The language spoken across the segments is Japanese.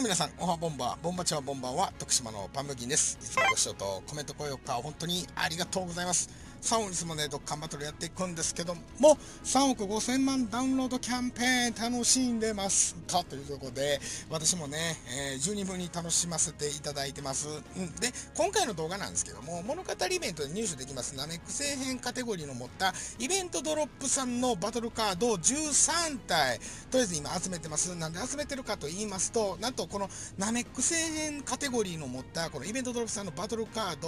皆さん、おはボンバー、ボンバチャーボンバーは徳島のパンプキンです。いつもご視聴とコメント高評価本当にありがとうございます。3億いつもね、ドッカンバトルやっていくんですけども、3億5000万ダウンロードキャンペーン楽しんでますかというところで、私もね、十二分に楽しませていただいてます。で、今回の動画なんですけども、物語イベントで入手できますナメック星編カテゴリーの持ったイベントドロップさんのバトルカードを13体、とりあえず今集めてます。なんで集めてるかと言いますと、なんとこのナメック星編カテゴリーの持ったこのイベントドロップさんのバトルカード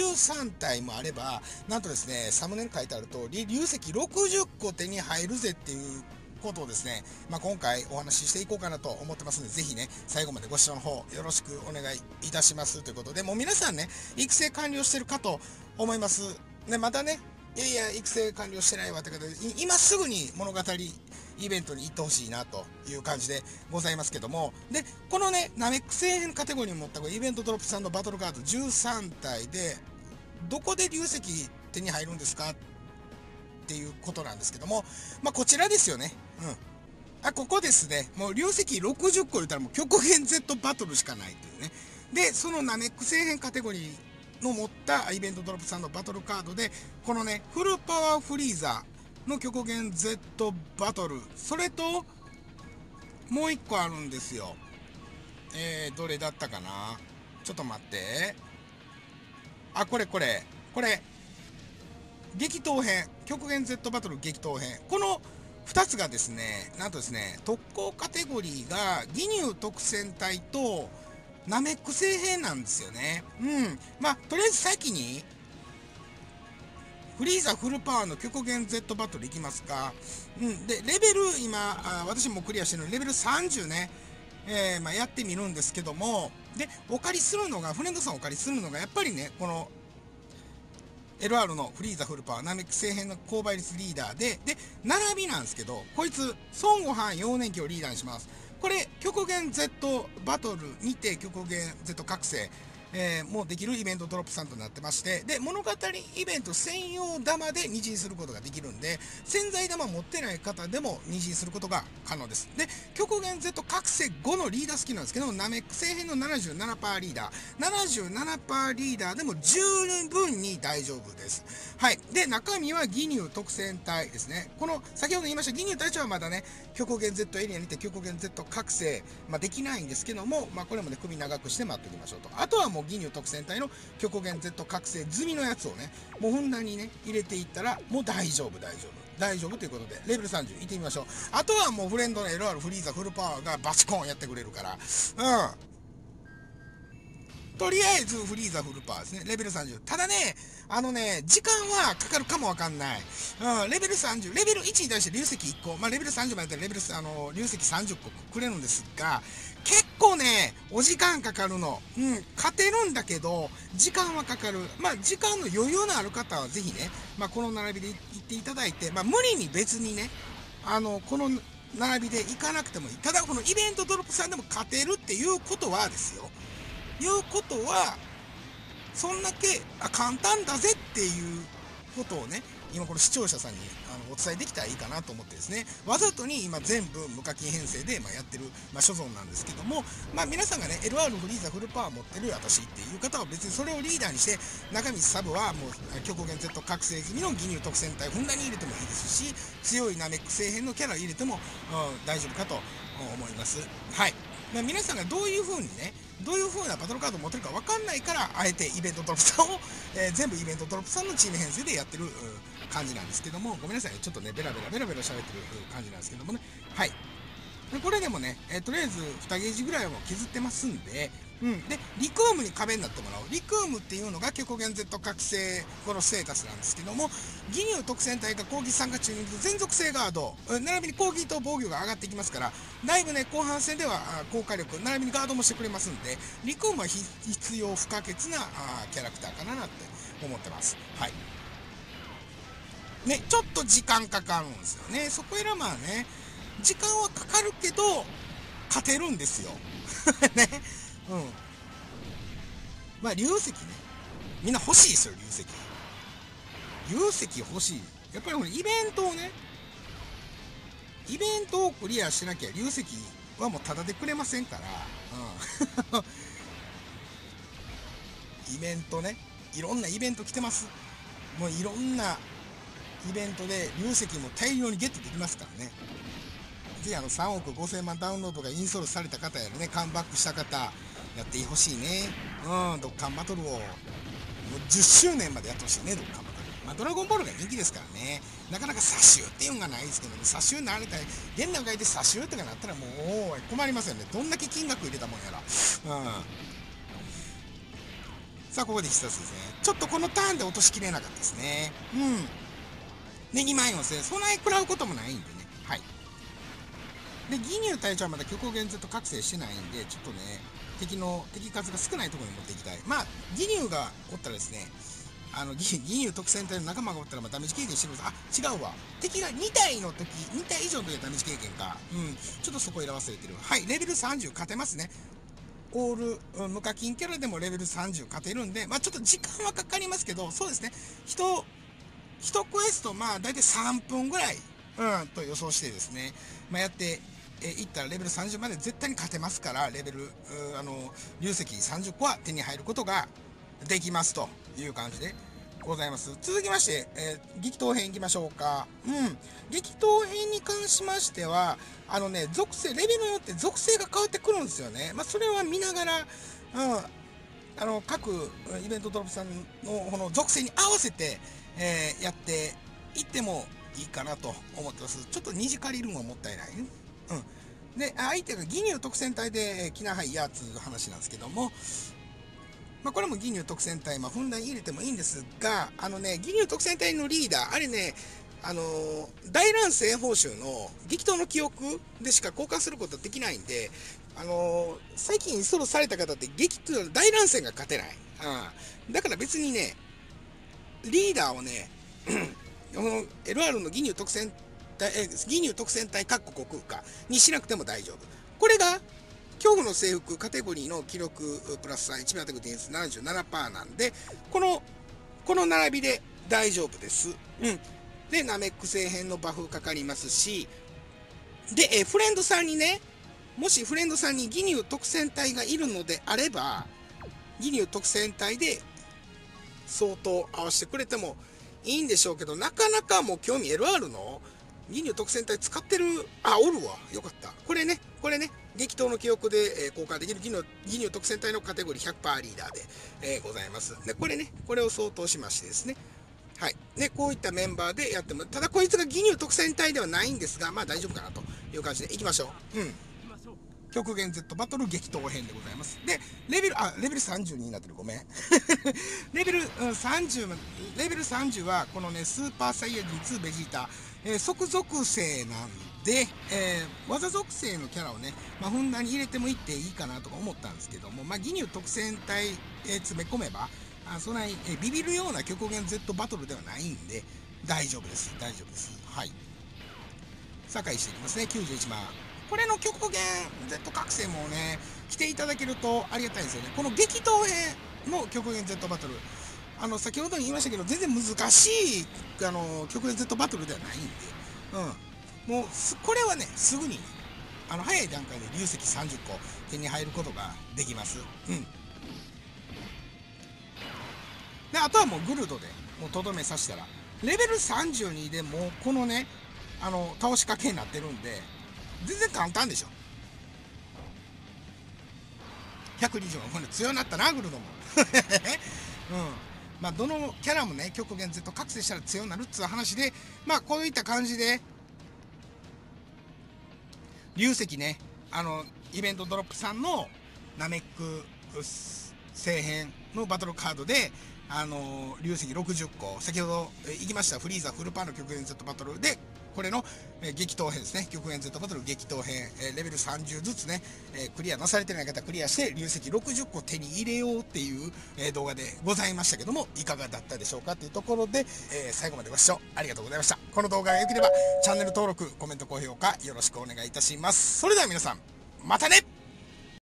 13体もあれば、なんとですね、サムネに書いてある通り、流石60個手に入るぜっていうことをですね、今回お話ししていこうかなと思ってますので、ぜひね、最後までご視聴の方よろしくお願いいたしますということで、もう皆さんね、育成完了してるかと思います。ね、またね、いやいや、育成完了してないわって方で、今すぐに物語イベントに行ってほしいなという感じでございますけども、で、このね、ナメック星編カテゴリーに持ったイベントドロップさんのバトルカード13体で、どこで流石手に入るんですかっていうことなんですけども、こちらですよね。ここですね。もう流石60個言ったらもう極限 Z バトルしかないというね。で、そのナメック星編カテゴリーの持ったイベントドロップさんのバトルカードで、このね、フルパワーフリーザの極限 Z バトル、それと、もう一個あるんですよ。どれだったかな？ちょっと待って。これ。激闘編、極限 Z バトル激闘編。この2つがですね、なんとですね、特攻カテゴリーが義乳特戦隊とナメック星編なんですよね。とりあえず先に、フリーザフルパワーの極限 Z バトルいきますか。で、レベル今、私もクリアしてるので、レベル30ね、やってみるんですけども、で、お借りするのが、フレンドさんお借りするのが、やっぱりね、この、LR のフリーザフルパワー、ナメック星編の購買率リーダーで、並びなんですけど、こいつ、孫悟飯幼年期をリーダーにします。これ、極限 Z バトルにて極限 Z 覚醒、もうできるイベントドロップさんとなってまして、で、物語イベント専用玉で二次することができるんで、潜在玉持ってない方でも二次することが可能です。で、極限 Z 覚醒後のリーダースキルなんですけど、ナメック星編の 77% リーダー、77% リーダーでも十分に大丈夫です。はい。で、中身は義乳特戦隊ですね。この、先ほど言いました義乳隊長はまだね、極限 Z エリアにて極限 Z 覚醒、できないんですけども、これもね、首長くして待っておきましょうと。あとはもう義乳特戦隊の極限 Z 覚醒済みのやつをね、もうふんだんにね、入れていったら、もう大丈夫ということで、レベル30いってみましょう。あとはもうフレンドの LR フリーザフルパワーがバチコーンやってくれるから、とりあえずフリーザフルパワーですね。レベル30。ただね、時間はかかるかもわかんない。レベル30。レベル1に対して流石1個。レベル30までやったらレベル、流石30個くれるんですが、結構ね、お時間かかるの。勝てるんだけど、時間はかかる。時間の余裕のある方はぜひね、この並びで行っていただいて、無理に別にね、この並びで行かなくてもいい。ただ、このイベントドロップさんでも勝てるっていうことはですよ。いうことは、そんだけ簡単だぜっていうことをね、今この視聴者さんにお伝えできたらいいかなと思ってですね、わざとに今全部無課金編成でやってる所存なんですけども、皆さんがね、LR フリーザフルパワー持ってる私っていう方は別にそれをリーダーにして、中身サブはもう極限 Z 覚醒済みの義乳特戦隊ふんだんに入れてもいいですし、強いナメック星編のキャラ入れても、大丈夫かと思います。はい。皆さんがどういう風にね、どういう風なバトルカードを持ってるか分かんないから、あえてイベントドロップさんを、全部イベントドロップさんのチーム編成でやってる感じなんですけども、ごめんなさい、ちょっとね、ベラベラ喋ってる感じなんですけどもね。はい。これでもね、とりあえず2ゲージぐらいは削ってますんで、で、リクームに壁になってもらおう。リクームっていうのが極限 Z 覚醒後のステータスなんですけども、義乳特戦隊が攻撃参加中に全属性ガード、並びに攻撃と防御が上がっていきますから、だいぶね、後半戦では効果力、並びにガードもしてくれますんで、リクームは必要不可欠なキャラクターかなって思ってます。はい。ね、ちょっと時間かかるんですよね。そこへらね、時間はかかるけど、勝てるんですよ。ね。流石ね。みんな欲しいですよ、流石。流石欲しい。やっぱりイベントをクリアしなきゃ流石はもうタダでくれませんから、イベントね、いろんなイベント来てます。もういろんなイベントで流石も大量にゲットできますからね。ぜひ3億5000万ダウンロードがインストールされた方やね、カムバックした方、やってほしいね。ドッカンバトルを、もう10周年までやってほしいね、ドッカンバトル。ドラゴンボールが人気ですからね、なかなか差しっていうのがないですけどね、差しになりたい、現段階で差しとかなったらもう困りますよね。どんだけ金額入れたもんやら。さあ、ここで一つですね。ちょっとこのターンで落としきれなかったですね。ネギマイオンですね。そんなに食らうこともないんでね。はい。で、義乳隊長はまだ極限 Z 覚醒してないんで、ちょっとね、敵数が少ないところに持っていきたい。まあ、義乳がおったらですね、義乳特戦隊の仲間がおったらダメージ経験してるんです。違うわ。敵が2体以上の時はダメージ経験か。ちょっとそこ選ばせれてる。はい、レベル30勝てますね。オール、無課金キャラでもレベル30勝てるんで、まあちょっと時間はかかりますけど、そうですね。1クエスト、まあ大体3分ぐらい、と予想してですね、まあやって、いったらレベル30まで絶対に勝てますから、レベル、流石30個は手に入ることができますという感じでございます。続きまして、激闘編いきましょうか。激闘編に関しましては、属性、レベルによって属性が変わってくるんですよね。まあ、それは見ながら、各イベントドロップさんのこの属性に合わせて、やっていってもいいかなと思ってます。ちょっと虹借りるのはもったいないね。で、相手が義乳特戦隊で来なはいやつう話なんですけども、まあ、これも義乳特戦隊、ふんだんに入れてもいいんですが、義乳特戦隊のリーダー、あれね、大乱戦報酬の激闘の記憶でしか交換することできないんで、最近インストールされた方って大乱戦が勝てない。だから別にね、リーダーをね、LR の義乳特戦隊各国空間にしなくても大丈夫。これが恐怖の制服カテゴリーの記録プラス3、1秒アタック点数 77% なんで、この並びで大丈夫です。で、ナメック星編のバフかかりますし、で、フレンドさんにね、もしフレンドさんに義乳特戦隊がいるのであれば、義乳特戦隊で相当合わせてくれてもいいんでしょうけど、なかなかもう興味 LR の義乳特戦隊使ってる、おるわ。よかった。これね、激闘の記憶で、交換できる義乳特戦隊のカテゴリー 100% リーダーで、ございます。で、これを相当しましてですね。はい。で、こういったメンバーでやっても、ただこいつが義乳特戦隊ではないんですが、まあ大丈夫かなという感じでいきましょう。極限 Z バトル激闘編でございます。で、レベル32になってる。ごめん。レベル30は、このね、スーパーサイヤ人2ベジータ、即属性なんで、技属性のキャラをね、ふんだんに入れてもいっていいかなとか思ったんですけども、義乳特戦隊、詰め込めば、そんなに、ビビるような極限 Z バトルではないんで、大丈夫です。はい。酒井していきますね、91万。これの極限 Z 覚醒もね、来ていただけるとありがたいんですよね。この激闘編の極限 Z バトル。先ほどに言いましたけど、全然難しい、極限 Z バトルではないんで、もう、これはね、すぐに、早い段階で流石30個手に入ることができます。で、あとはもうグルドで、もうとどめさせたら、レベル32でもう、このね、倒しかけになってるんで、全然簡単でしょ。120万、これ強くなったな、グルドも。どのキャラもね、極限 Z 覚醒したら強くなるっつう話で、こういった感じで、流石ね、イベントドロップさんのナメック星編のバトルカードで、流石60個、先ほど行きましたフリーザフルパーの極限 Z バトルで、これの激闘編ですね。極限 Z バトル激闘編、レベル30ずつね、クリアなされてない方クリアして、流石60個手に入れようっていう、動画でございましたけども、いかがだったでしょうかというところで、最後までご視聴ありがとうございました。この動画が良ければ、チャンネル登録、コメント、高評価よろしくお願いいたします。それでは皆さん、またね。